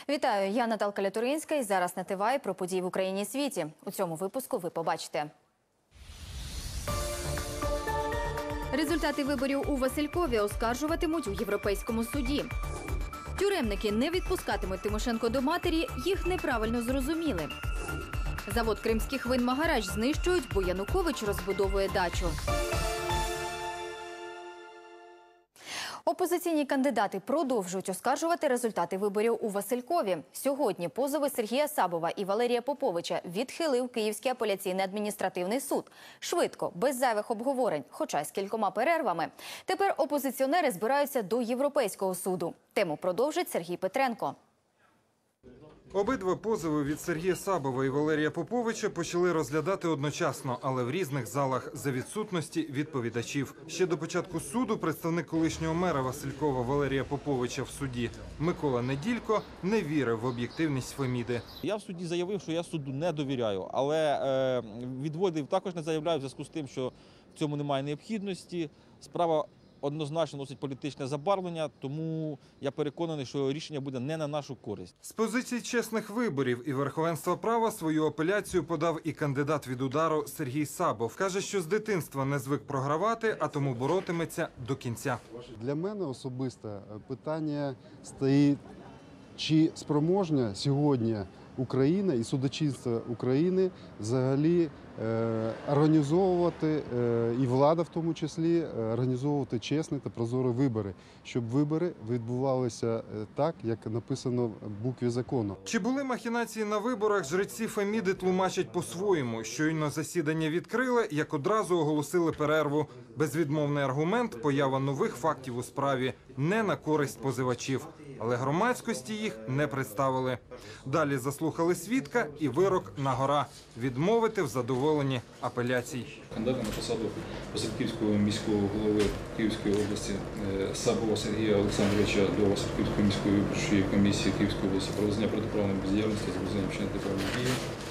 Вітаю, я Наталка Лятуринська і зараз на ТВА про події в Україні і світі. У цьому випуску ви побачите. Результати виборів у Василькові оскаржуватимуть у Європейському суді. Тюремники не відпускатимуть Тимошенко до матері, їх неправильно зрозуміли. Завод кримських вин «Магарач» знищують, бо Янукович розбудовує дачу. Опозиційні кандидати продовжують оскаржувати результати виборів у Василькові. Сьогодні позови Сергія Сабова і Валерія Поповича відхилив Київський апеляційний адміністративний суд. Швидко, без зайвих обговорень, хоча й з кількома перервами. Тепер опозиціонери збираються до Європейського суду. Тему продовжить Сергій Петренко. Обидва позови від Сергія Сабова і Валерія Поповича почали розглядати одночасно, але в різних залах за відсутності відповідачів. Ще до початку суду представник колишнього мера Василькова Валерія Поповича в суді Микола Неділько не вірив в об'єктивність Феміди. Я в суді заявив, що я суду не довіряю, але відводів також не заявляю в зв'язку з тим, що в цьому немає необхідності. Справа однозначно носить політичне забарвлення, тому я переконаний, що рішення буде не на нашу користь. З позиції чесних виборів і верховенства права свою апеляцію подав і кандидат від «Удару» Сергій Сабов. Каже, що з дитинства не звик програвати, а тому боротиметься до кінця. Для мене особисто питання стоїть, чи спроможна сьогодні Україна і судочинство України взагалі організовувати, і влада в тому числі, організовувати чесні та прозорі вибори, щоб вибори відбувалися так, як написано в букві закону. Чи були махінації на виборах, жреці Феміди тлумачать по-своєму. Щойно засідання відкрили, як одразу оголосили перерву. Безвідмовний аргумент – поява нових фактів у справі не на користь позивачів. Але громадськості їх не представили. Далі заслухали свідка і вирок на-гора – відмовити в задоволенні апеляцій. Кандидата на посаду Васильківського міського голови Київської області Сабова Сергія Олександровича до Васильківської міської виборчої комісії Київської області про визнання протиправної бездіяльності з визнанням вчинення протиправної дії.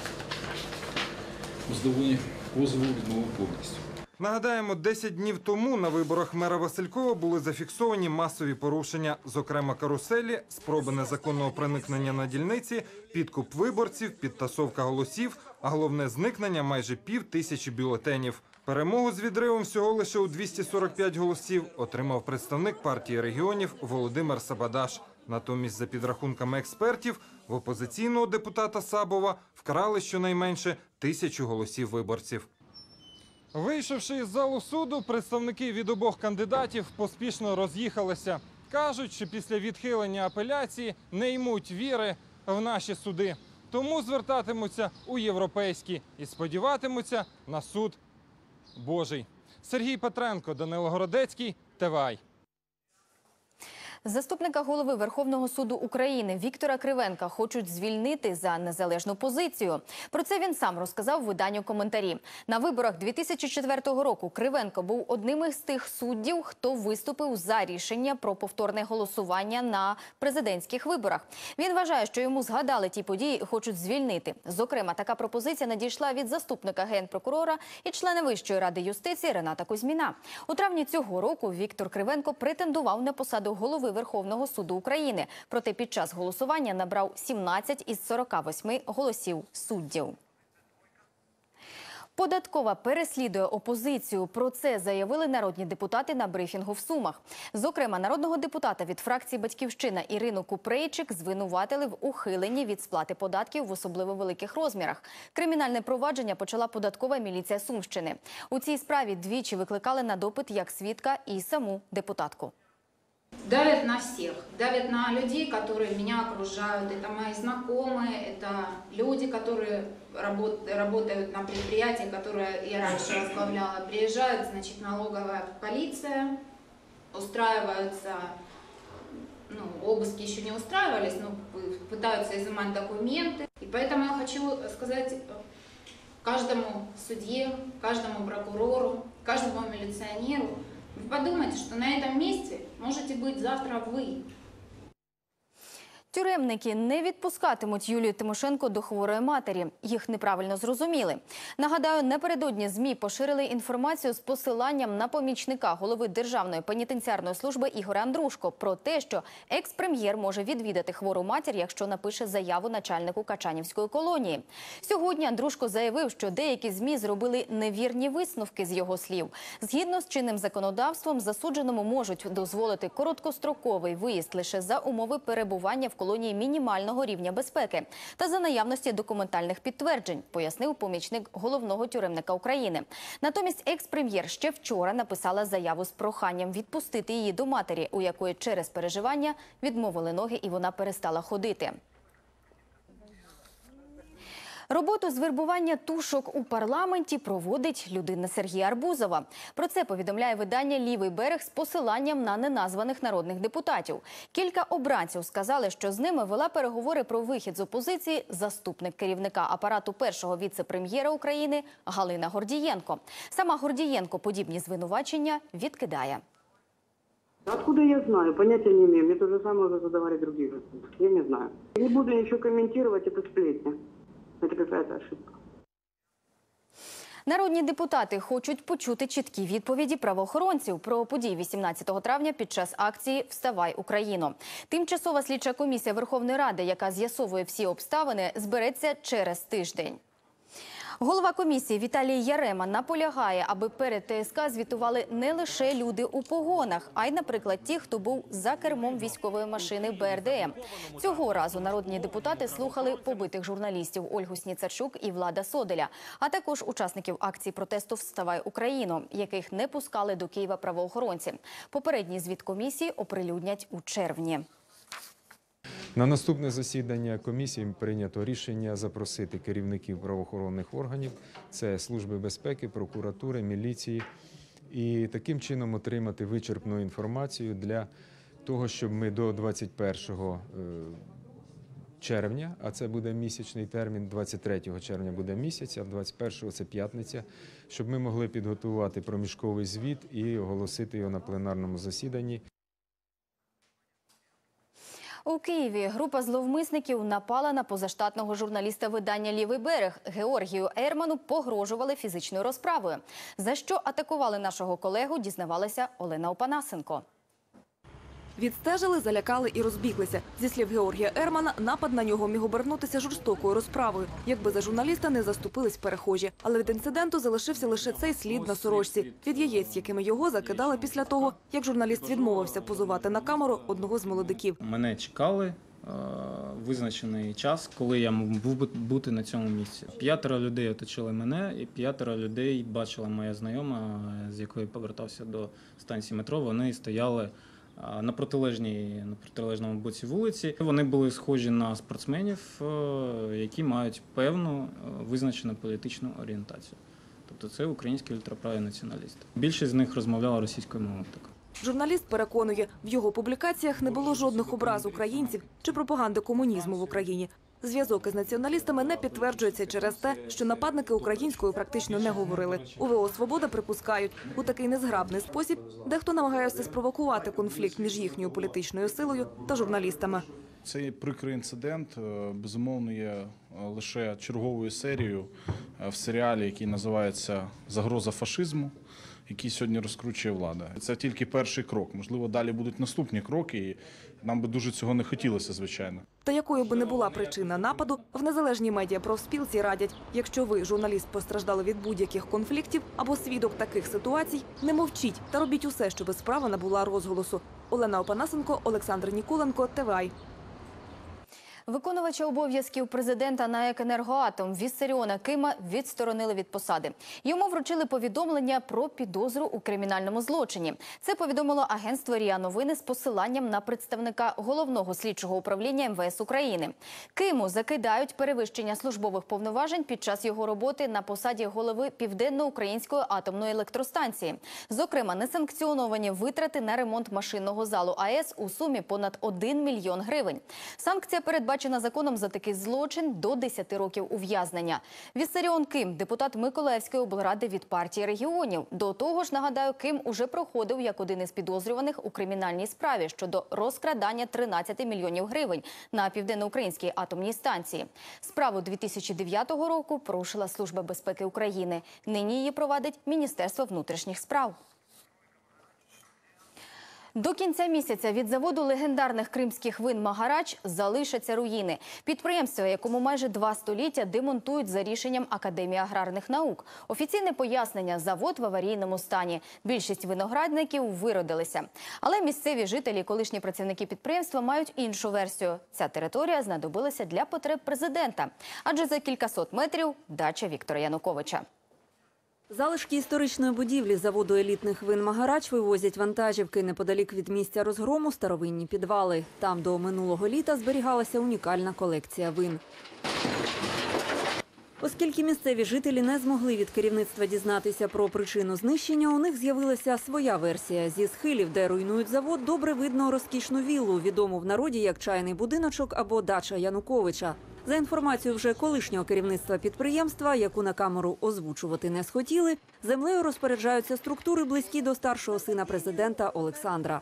У задоволенні позову відмовив повністю. Нагадаємо, 10 днів тому на виборах мера Василькова були зафіксовані масові порушення, зокрема каруселі, спроби незаконного проникнення на дільниці, підкуп виборців, підтасовка голосів, а головне – зникнення майже 5000 бюлетенів. Перемогу з відривом всього лише у 245 голосів отримав представник партії регіонів Володимир Сабадаш. Натомість, за підрахунками експертів, в опозиційного депутата Сабова вкрали щонайменше 1000 голосів виборців. Вийшовши із залу суду, представники від обох кандидатів поспішно роз'їхалися. Кажуть, що після відхилення апеляції не ймуть віри в наші суди. Тому звертатимуться у європейські і сподіватимуться на суд Божий. Сергій Петренко, Данило Городецький, ТВА. Заступника голови Верховного суду України Віктора Кривенка хочуть звільнити за незалежну позицію. Про це він сам розказав виданню «Коментарі». На виборах 2004 року Кривенко був одним із тих суддів, хто виступив за рішення про повторне голосування на президентських виборах. Він вважає, що йому згадали ті події і хочуть звільнити. Зокрема, така пропозиція надійшла від заступника генпрокурора і члена Вищої ради юстиції Рената Кузьміна. У травні цього року Віктор Кривенко претендував на посаду голови Верховного суду України. Проте під час голосування набрав 17 із 48 голосів суддів. Податкова переслідує опозицію. Про це заявили народні депутати на брифінгу в Сумах. Зокрема, народного депутата від фракції «Батьківщина» Ірину Купрейчик звинуватили в ухиленні від сплати податків в особливо великих розмірах. Кримінальне провадження почала податкова міліція Сумщини. У цій справі двічі викликали на допит як свідка і саму депутатку. Давят на всех, давят на людей, которые меня окружают, это мои знакомые, это люди, которые работают на предприятии, которое я раньше возглавляла. Приезжает, значит, налоговая полиция, устраиваются, обыски еще не устраивались, но пытаются изымать документы. И поэтому я хочу сказать каждому судье, каждому прокурору, каждому милиционеру: вы подумайте, что на этом месте можете быть завтра вы. Тюремники не відпускатимуть Юлію Тимошенко до хворої матері. Їх неправильно зрозуміли. Нагадаю, напередодні ЗМІ поширили інформацію з посиланням на помічника голови Державної пенітенціарної служби Ігоря Андрушко про те, що екс-прем'єр може відвідати хвору матір, якщо напише заяву начальнику Качанівської колонії. Сьогодні Андрушко заявив, що деякі ЗМІ зробили невірні висновки з його слів. Згідно з чинним законодавством, засудженому можуть дозволити короткостроковий виїзд лише за умови перебування в колонії мінімального рівня безпеки та за наявності документальних підтверджень, пояснив помічник головного тюремника України. Натомість екс-прем'єр ще вчора написала заяву з проханням відпустити її до матері, у якої через переживання відмовили ноги і вона перестала ходити. Роботу з вербування тушок у парламенті проводить людина Сергія Арбузова. Про це повідомляє видання «Лівий берег» з посиланням на неназваних народних депутатів. Кілька обранців сказали, що з ними вела переговори про вихід з опозиції заступник керівника апарату першого віце-прем'єра України Галина Гордієнко. Сама Гордієнко подібні звинувачення відкидає. Откуда я знаю? Понятия не имею. Мне то же самое уже задавали другие. Я не знаю. Не буду ничего комментировать, это сплетня. Это какая-то ошибка. Народні депутати хочуть почути чіткі відповіді правоохоронців про події 18 травня під час акції «Вставай, Україно». Тимчасова слідча комісія Верховної Ради, яка з'ясовує всі обставини, збереться через тиждень. Голова комісії Віталій Ярема наполягає, аби перед ТСК звітували не лише люди у погонах, а й, наприклад, ті, хто був за кермом військової машини БРДМ. Цього разу народні депутати слухали побитих журналістів Ольгу Сніцарчук і Влада Соделя, а також учасників акції протесту «Вставай, Україно», яких не пускали до Києва правоохоронці. Попередній звіт комісії оприлюднять у червні. На наступне засідання комісії прийнято рішення запросити керівників правоохоронних органів, це Служби безпеки, прокуратури, міліції, і таким чином отримати вичерпну інформацію для того, щоб ми до 21 червня, а це буде місячний термін, 23 червня буде місяць, а 21 це п'ятниця, щоб ми могли підготувати проміжковий звіт і оголосити його на пленарному засіданні. У Києві група зловмисників напала на позаштатного журналіста видання «Лівий берег» Георгію Ерману, погрожували фізичною розправою. За що атакували нашого колегу, дізнавалася Олена Опанасенко. Відстежили, залякали і розбіглися. Зі слів Георгія Ермана, напад на нього міг обернутися жорстокою розправою, якби за журналіста не заступились перехожі. Але від інциденту залишився лише цей слід на сорочці від яєць, якими його закидали після того, як журналіст відмовився позувати на камеру одного з молодиків. Мене чекали визначений час, коли я мав бути на цьому місці. 5 людей оточили мене, і 5 людей бачила моя знайома, з якої повертався до станції метро. Вони стояли на протилежному боці вулиці. Вони були схожі на спортсменів, які мають певну визначену політичну орієнтацію. Тобто це українські ультраправі націоналісти. Більшість з них розмовляла російською мовою. Журналіст переконує, в його публікаціях не було жодних образ українців чи пропаганди комунізму в Україні. Зв'язок із націоналістами не підтверджується через те, що нападники українською практично не говорили. У ВО «Свобода» припускають, у такий незграбний спосіб дехто намагається спровокувати конфлікт між їхньою політичною силою та журналістами. Цей прикрий інцидент, безумовно, є лише черговою серією в серіалі, який називається «Загроза фашизму», який сьогодні розкручує влада. Це тільки перший крок. Можливо, далі будуть наступні кроки, і нам би дуже цього не хотілося, звичайно. Та якою би не була причина нападу, в незалежній медіапрофспілці радять, якщо ви, журналіст, постраждали від будь-яких конфліктів або свідок таких ситуацій, не мовчіть та робіть усе, щоб справа набула розголосу. Олена Опанасенко, Олександр Ніколенко, ТВА. Виконувача обов'язків президента НАЕК «Енергоатом» Віссаріона Кима відсторонили від посади. Йому вручили повідомлення про підозру у кримінальному злочині. Це повідомило агентство РІА Новини з посиланням на представника Головного слідчого управління МВС України. Киму закидають перевищення службових повноважень під час його роботи на посаді голови Південно-Української атомної електростанції. Зокрема, несанкціоновані витрати на ремонт машинного залу АЕС у сумі понад 1 мільйон гривень. Санкція передбачена передбачена законом за такий злочин до 10 років ув'язнення. Віссаріон Ким – депутат Миколаївської облради від партії регіонів. До того ж, нагадаю, Ким уже проходив як один із підозрюваних у кримінальній справі щодо розкрадання 13 мільйонів гривень на Південноукраїнській атомній станції. Справу 2009 року порушила Служба безпеки України. Нині її провадить Міністерство внутрішніх справ. До кінця місяця від заводу легендарних кримських вин «Магарач» залишаться руїни. Підприємство, якому майже 2 століття, демонтують за рішенням Академії аграрних наук. Офіційне пояснення – завод в аварійному стані. Більшість виноградників виродилися. Але місцеві жителі і колишні працівники підприємства мають іншу версію. Ця територія знадобилася для потреб президента. Адже за кількасот метрів – дача Віктора Януковича. Залишки історичної будівлі заводу елітних вин «Магарач» вивозять вантажівки. Неподалік від місця розгрому – старовинні підвали. Там до минулого літа зберігалася унікальна колекція вин. Оскільки місцеві жителі не змогли від керівництва дізнатися про причину знищення, у них з'явилася своя версія. Зі схилів, де руйнують завод, добре видно розкішну віллу, відому в народі як чайний будиночок або дача Януковича. За інформацією вже колишнього керівництва підприємства, яку на камеру озвучувати не схотіли, землею розпоряджаються структури, близькі до старшого сина президента Олександра.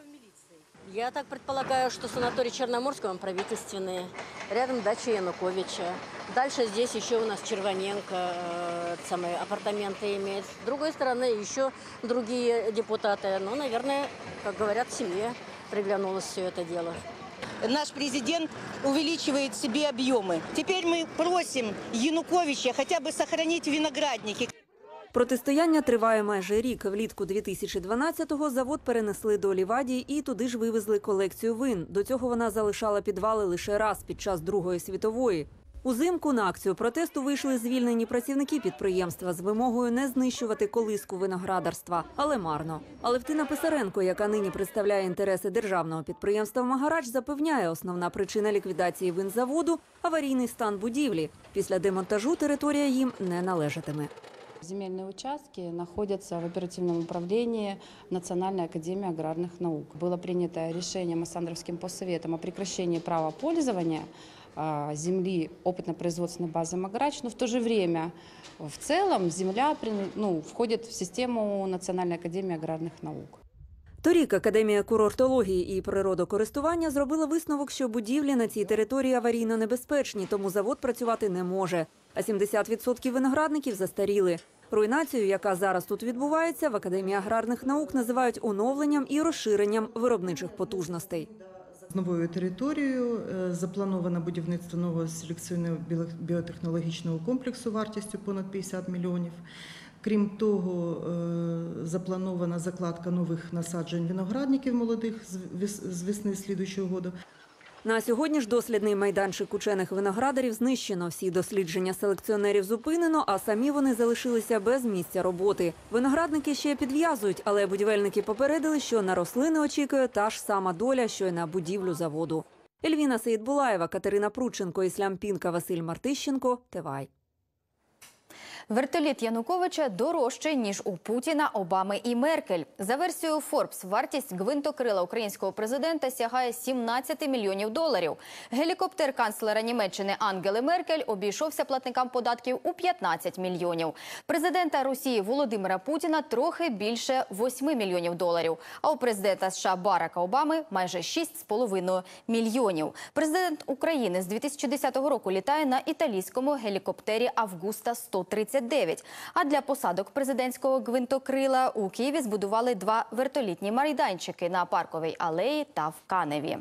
Я так предполагаю, что санаторий Черноморский, он правительственный, рядом дача Януковича. Дальше здесь еще у нас Червоненко самые апартаменты имеет. С другой стороны еще другие депутаты. Ну, наверное, как говорят, в семье приглянулось все это дело. Наш президент увеличивает себе объемы. Теперь мы просим Януковича хотя бы сохранить виноградники. Протистояння триває майже рік. Влітку 2012-го завод перенесли до Лівадії і туди ж вивезли колекцію вин. До цього вона залишала підвали лише раз під час Другої світової. Узимку на акцію протесту вийшли звільнені працівники підприємства з вимогою не знищувати колиску виноградарства. Але марно. Алевтина Писаренко, яка нині представляє інтереси державного підприємства «Магарач», запевняє, основна причина ліквідації винзаводу – аварійний стан будівлі. Після демонтажу територія їм не належатиме. Земельные участки находятся в оперативном управлении Национальной академии аграрных наук. Было принято решение Массандровским поссоветом о прекращении права пользования земли опытно-производственной базы «Магарач», но в то же время в целом земля входит в систему Национальной академии аграрных наук. Торік Академія курортології і природокористування зробила висновок, що будівлі на цій території аварійно небезпечні, тому завод працювати не може. А 70% виноградників застаріли. Руйнацію, яка зараз тут відбувається, в Академії аграрних наук називають оновленням і розширенням виробничих потужностей. Новою територією заплановано будівництво нового селекційного біотехнологічного комплексу вартістю понад 50 мільйонів. Крім того, запланована закладка нових насаджень виноградників молодих з весни слідуючого року. На сьогодні ж дослідний майданчик учених виноградарів знищено. Всі дослідження селекціонерів зупинено, а самі вони залишилися без місця роботи. Виноградники ще підв'язують, але будівельники попередили, що на рослини очікує та ж сама доля, що й на будівлю заводу. Ельвіна Сеїдбулаєва, Катерина Прудченко, Іслам Пінка, Василь Мартищенко. ТВАЙ. Вертоліт Януковича дорожчий, ніж у Путіна, Обами і Меркель. За версією Forbes, вартість гвинтокрила українського президента сягає 17 мільйонів доларів. Гелікоптер канцлера Німеччини Ангели Меркель обійшовся платникам податків у 15 мільйонів. Президента Росії Володимира Путіна трохи більше 8 мільйонів доларів. А у президента США Барака Обами майже 6,5 мільйонів. Президент України з 2010 року літає на італійському гелікоптері «Августа-139». А для посадок президентського гвинтокрила у Києві збудували 2 вертолітні майданчики на Парковій алеї та в Каневі.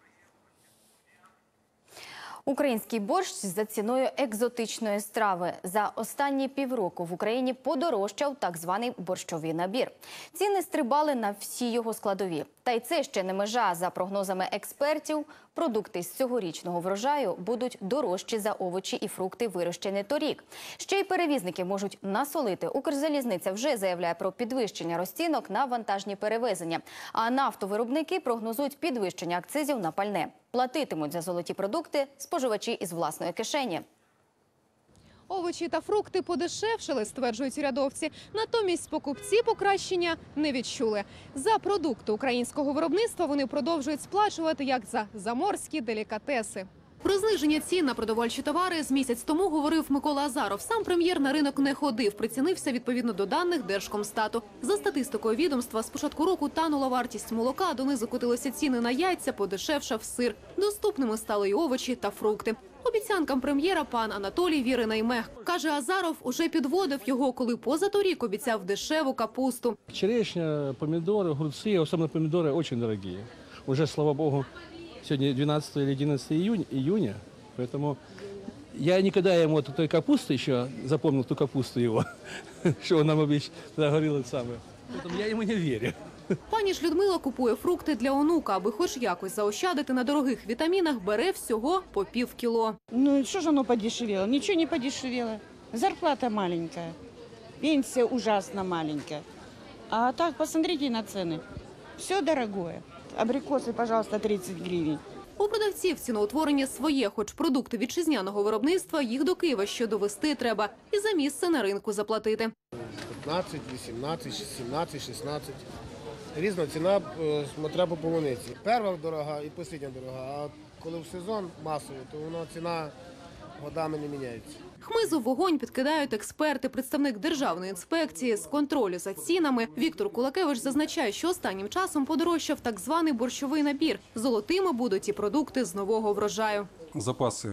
Український борщ за ціною екзотичної страви. За останні півроку в Україні подорожчав так званий борщовий набір. Ціни стрибали на всі його складові. Та й це ще не межа. За прогнозами експертів, продукти з цьогорічного врожаю будуть дорожчі за овочі і фрукти, вирощені торік. Ще й перевізники можуть насолити. Укрзалізниця вже заявляє про підвищення розцінок на вантажні перевезення. А нафтовиробники прогнозують підвищення акцизів на пальне. Платитимуть за золоті продукти споживачі із власної кишені. Овочі та фрукти подешевшили, стверджують урядовці. Натомість покупці покращення не відчули. За продукти українського виробництва вони продовжують сплачувати як за заморські делікатеси. Про зниження цін на продовольчі товари з місяць тому говорив Микола Азаров. Сам прем'єр на ринок не ходив, прицінився відповідно до даних Держкомстату. За статистикою відомства, з початку року танула вартість молока, донизу котилися ціни на яйця, подешевшав сир. Доступними стали й овочі та фрукти. Обіцянкам прем'єра пан Анатолій віри не йме. Каже, Азаров уже підводив його, коли позаторік обіцяв дешеву капусту. Черешня, помидоры, огурцы, особенно помидоры, очень дорогие. Уже, слава богу, сегодня 12 или 11 июня, поэтому я никогда ему от той капусты еще запомнил ту капусту его, что он нам говорил самое. Поэтому я ему не верю. Пані ж Людмила купує фрукти для онука, аби хоч якось заощадити на дорогих вітамінах, бере всього по пів кіло. Ну что же оно подешевело? Ничего не подешевело. Зарплата маленькая, пенсия ужасно маленькая. А так посмотрите на цены. Все дорогое. Абрикосы, пожалуйста, 30 гривен. У продавців ціноутворення своє, хоч продукти вітчизняного виробництва їх до Києва ще довести треба і за місце на ринку заплатити. 15, 18, 17, 16. Різна ціна, смотря по полуниці. Перша дорога і остання дорога, а коли в сезон масовий, то вона ціна годами не міняється. Хмизу в вогонь підкидають експерти. Представник Державної інспекції з контролю за цінами Віктор Кулакевич зазначає, що останнім часом подорожчав так званий борщовий набір. Золотими будуть і продукти з нового врожаю. Запаси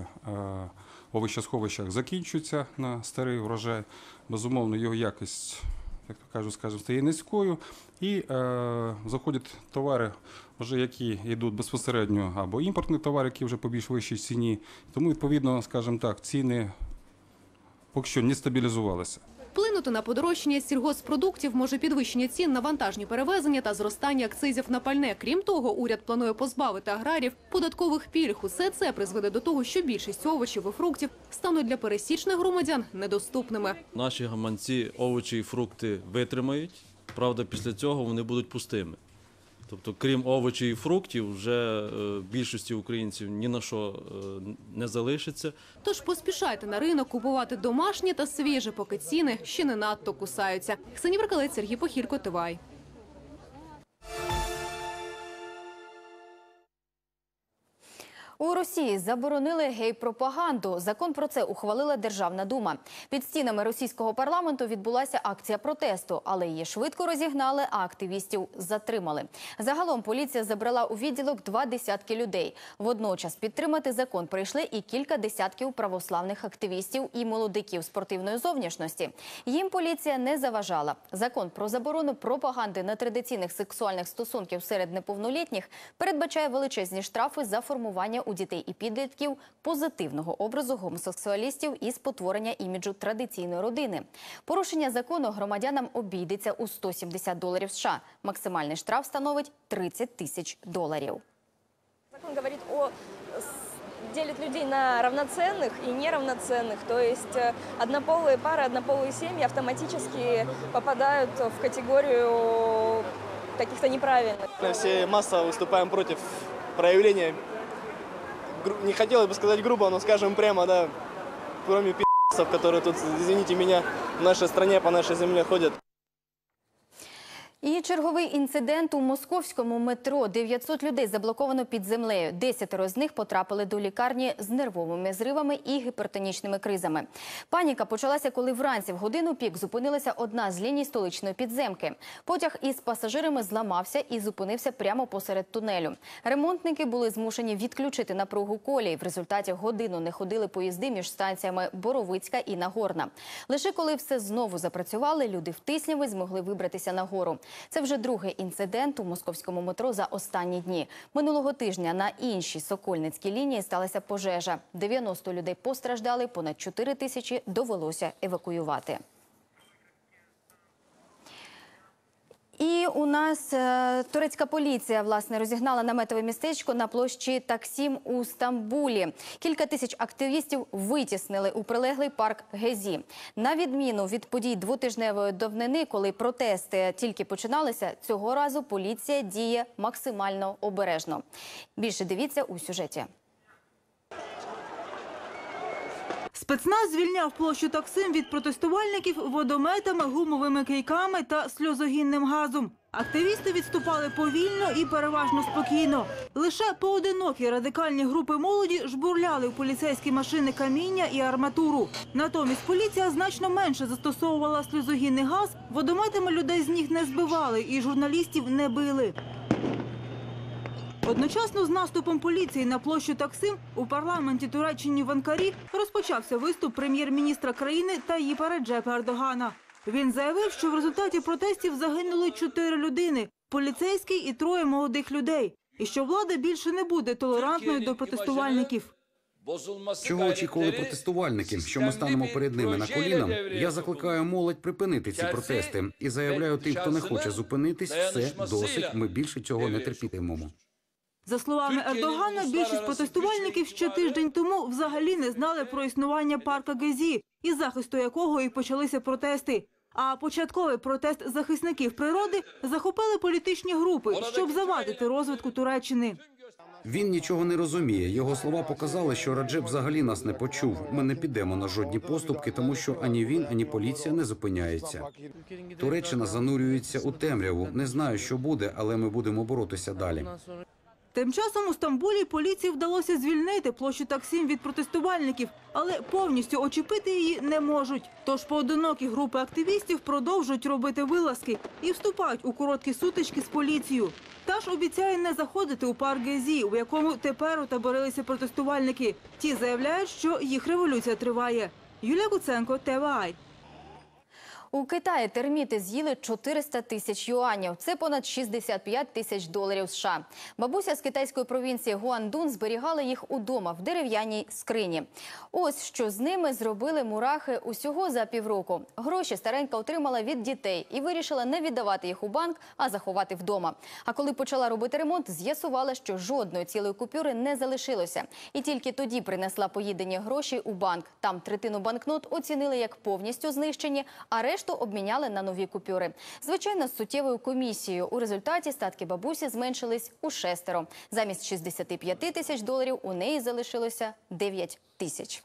у овочесховищах закінчуються на старий врожай. Безумовно, його якість, як то кажуть, скажімо, стає низькою. І заходять товари, вже які йдуть безпосередньо, або імпортні товари, які вже по більш вищій ціні. Тому, відповідно, скажімо так, ціни поки що не стабілізувалися. Вплинути на подорожчання сільгосппродуктів може підвищення цін на вантажні перевезення та зростання акцизів на пальне. Крім того, уряд планує позбавити аграріїв податкових пільг. Усе це призведе до того, що більшість овочів і фруктів стануть для пересічних громадян недоступними. Наші гаманці овочі і фрукти витримають, правда, після цього вони будуть пустими. Тобто, крім овочів і фруктів, вже більшості українців ні на що не залишиться. Тож поспішайте на ринок купувати домашнє та свіже, поки ціни ще не надто кусаються. Ксенія Брикалець, Сергій Похілько, ТВАЙ. У Росії заборонили гей-пропаганду. Закон про це ухвалила Державна дума. Під стінами російського парламенту відбулася акція протесту, але її швидко розігнали, а активістів затримали. Загалом поліція забрала у відділок 20 людей. Водночас підтримати закон прийшли і кілька десятків православних активістів і молодиків спортивної зовнішності. Їм поліція не заважала. Закон про заборону пропаганди нетрадиційних сексуальних стосунків серед неповнолітніх передбачає величезні штрафи за формування у дітей і підлітків позитивного образу гомосексуалістів і спотворення іміджу традиційної родини. Порушення закону громадянам обійдеться у $170 США. Максимальний штраф становить $30 тисяч. Закон говорит делит людей на равноценных и неравноценных. То есть однополые пары, однополые семьи автоматически попадают в категорию каких-то неправильных. Мы все массово выступаем против проявления, не хотелось бы сказать грубо, но скажем прямо, да, кроме пи***цев, которые тут, извините меня, в нашей стране, по нашей земле ходят. І черговий інцидент у московському метро. 900 людей заблоковано під землею. 10 з них потрапили до лікарні з нервовими зривами і гіпертонічними кризами. Паніка почалася, коли вранці в годину пік зупинилася одна з ліній столичної підземки. Потяг із пасажирами зламався і зупинився прямо посеред тунелю. Ремонтники були змушені відключити напругу колії. В результаті годину не ходили поїзди між станціями Боровицька і Нагорна. Лише коли все знову запрацювали, люди в Тисняві змогли вибратися нагору. Це вже другий інцидент у московському метро за останні дні. Минулого тижня на іншій Сокольницькій лінії сталася пожежа. 90 людей постраждали, понад 4 тисячі довелося евакуювати. І у нас турецька поліція, власне, розігнала наметове містечко на площі Таксім у Стамбулі. Кілька тисяч активістів витіснили у прилеглий парк Гезі. На відміну від подій двотижневої давнини, коли протести тільки починалися, цього разу поліція діє максимально обережно. Більше дивіться у сюжеті. Спецназ звільняв площу Таксим від протестувальників водометами, гумовими кийками та сльозогінним газом. Активісти відступали повільно і переважно спокійно. Лише поодинокі радикальні групи молоді жбурляли в поліцейські машини каміння і арматуру. Натомість поліція значно менше застосовувала сльозогінний газ, водометами людей з ніг не збивали і журналістів не били. Одночасно з наступом поліції на площу Таксим у парламенті Туреччини в Анкарі розпочався виступ прем'єр-міністра країни Таїпа Реджепа Ердогана. Він заявив, що в результаті протестів загинули 4 людини – поліцейський і 3 молодих людей. І що влада більше не буде толерантною до протестувальників. Чого очікували протестувальники? Що ми станемо перед ними на колінам? Я закликаю молодь припинити ці протести. І заявляю тим, хто не хоче зупинитись, все, досить, ми більше цього не терпітимемо. За словами Ердогана, більшість протестувальників ще тиждень тому взагалі не знали про існування парка Гезі, із захисту якого і почалися протести. А початковий протест захисників природи захопили політичні групи, щоб завадити розвитку Туреччини. Він нічого не розуміє. Його слова показали, що Реджеп взагалі нас не почув. Ми не підемо на жодні поступки, тому що ані він, ані поліція не зупиняється. Туреччина занурюється у темряву. Не знаю, що буде, але ми будемо боротися далі. Тим часом у Стамбулі поліції вдалося звільнити площу Таксим від протестувальників, але повністю очепити її не можуть. Тож поодинокі групи активістів продовжують робити вилазки і вступають у короткі сутички з поліцією. Та ж обіцяє не заходити у парк Гезі, у якому тепер утаборилися протестувальники. Ті заявляють, що їх революція триває. Юлія Куценко, ТВА. У Китаї терміти з'їли 400 тисяч юанів. Це понад 65 тисяч доларів США. Бабуся з китайської провінції Гуандун зберігала їх удома в дерев'яній скрині. Ось що з ними зробили мурахи усього за півроку. Гроші старенька отримала від дітей і вирішила не віддавати їх у банк, а заховати вдома. А коли почала робити ремонт, з'ясувала, що жодної цілої купюри не залишилося. І тільки тоді принесла поїдені гроші у банк. Там третину банкнот оцінили як повністю знищені, а решту обміняли на нові купюри. Звичайно, з суттєвою комісією. У результаті статки бабусі зменшились у 6. Замість 65 тисяч доларів у неї залишилося 9 тисяч.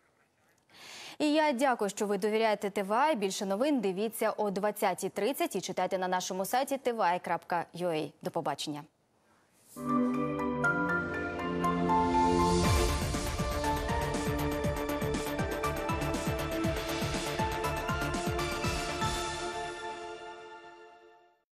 І я дякую, що ви довіряєте ТВА. Більше новин дивіться о 20:30 і читайте на нашому сайті tva.ua. До побачення.